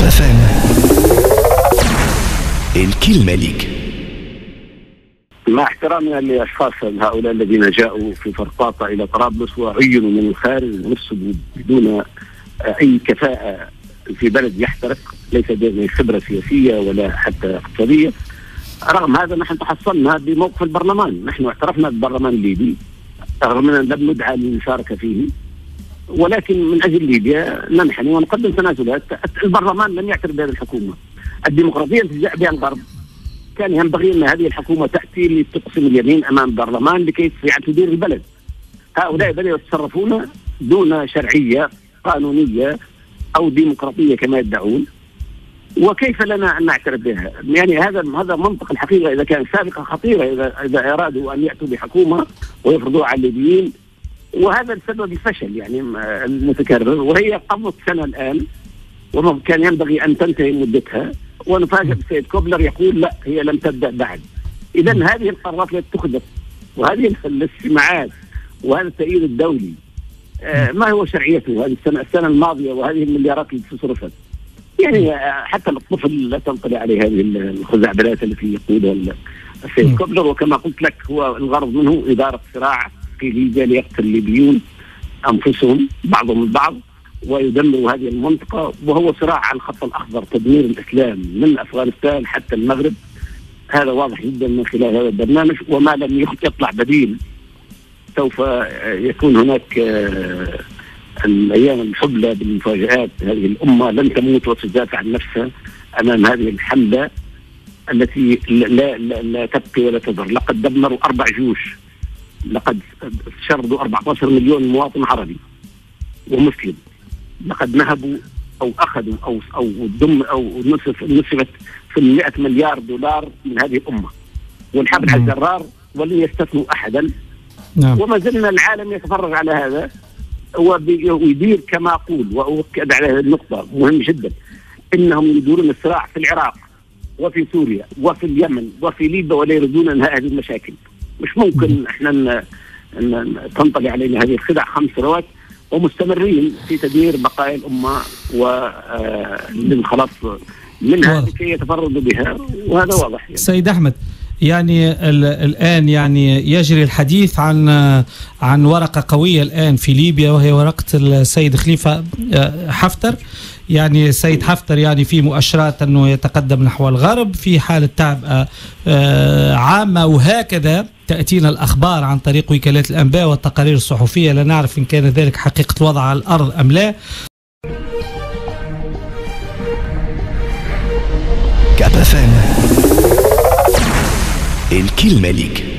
FM. الكلمة ليك. مع احترامنا لأشخاص هؤلاء الذين جاءوا في فرقاطة إلى طرابلس وعينوا من الخارج ونفسدوا بدون أي كفاءة في بلد يحترق، ليس لدينا خبرة سياسية ولا حتى اقتصادية. رغم هذا نحن تحصلنا بموقف البرلمان، نحن اعترفنا بالبرلمان الليبي رغم أننا لم ندعى للمشاركة فيه، ولكن من أجل ليبيا ننحني ونقدم تنازلات. البرلمان لم يعترف بهذه الحكومة. الديمقراطية التي جاء بها الغرب كان ينبغي أن هذه الحكومة تأتي لتقسم اليمين أمام البرلمان لكي تستطيع تدير البلد. هؤلاء بدأوا يتصرفون دون شرعية قانونية أو ديمقراطية كما يدعون، وكيف لنا أن نعترف بها؟ يعني هذا منطق الحقيقة. إذا كان سابقة خطيرة، إذا أرادوا أن يأتوا بحكومة ويفرضوها على الليبيين، وهذا السبب الفشل يعني المتكرر، وهي قضت سنة الآن وما كان ينبغي أن تنتهي مدتها، ونفاجأ بالسيد كوبلر يقول لا هي لم تبدأ بعد. إذا هذه القرارات التي اتخذت وهذه الاجتماعات وهذا التأييد الدولي ما هو شرعيته هذه السنة الماضية وهذه المليارات التي صرفت؟ يعني حتى الطفل لا تنطلي عليه هذه الخزعبلات التي يقودها السيد كوبلر. وكما قلت لك هو الغرض منه إدارة صراع في ليبيا ليقتل الليبيون أنفسهم بعضهم البعض ويدمروا هذه المنطقة، وهو صراع على الخط الأخضر، تدمير الإسلام من أفغانستان حتى المغرب. هذا واضح جدا من خلال هذا البرنامج، وما لم يطلع بديل سوف يكون هناك الأيام الحبلى بالمفاجآت. هذه الأمة لن تموت وتدافع عن نفسها أمام هذه الحملة التي لا تبقي ولا تذر. لقد دمروا 4 جيوش، لقد شردوا 14 مليون مواطن عربي ومسلم، لقد نهبوا أو أخذوا أو نصفت في 100 مليار دولار من هذه الأمة، والحبل على الجرار ولن يستثنوا أحدا. وما زلنا العالم يتفرج على هذا ويدير كما أقول، وأؤكد على هذه النقطة مهم جدا، إنهم يدورون الصراع في العراق وفي سوريا وفي اليمن وفي ليبيا ولا يريدون انهاء هذه المشاكل. مش ممكن احنا تنطلي علينا هذه الخدع 5 سنوات ومستمرين في تدمير بقايا الأمة وللخلاص منها لكي يتفردوا بها، وهذا واضح يعني. سيد أحمد، يعني الآن يعني يجري الحديث عن ورقة قوية الآن في ليبيا، وهي ورقة السيد خليفة حفتر. يعني السيد حفتر يعني في مؤشرات أنه يتقدم نحو الغرب في حالة تعب عامة، وهكذا تأتينا الأخبار عن طريق وكالات الأنباء والتقارير الصحفية. لا نعرف إن كان ذلك حقيقة الوضع على الأرض أم لا. كاب FM. الكلمة ليك.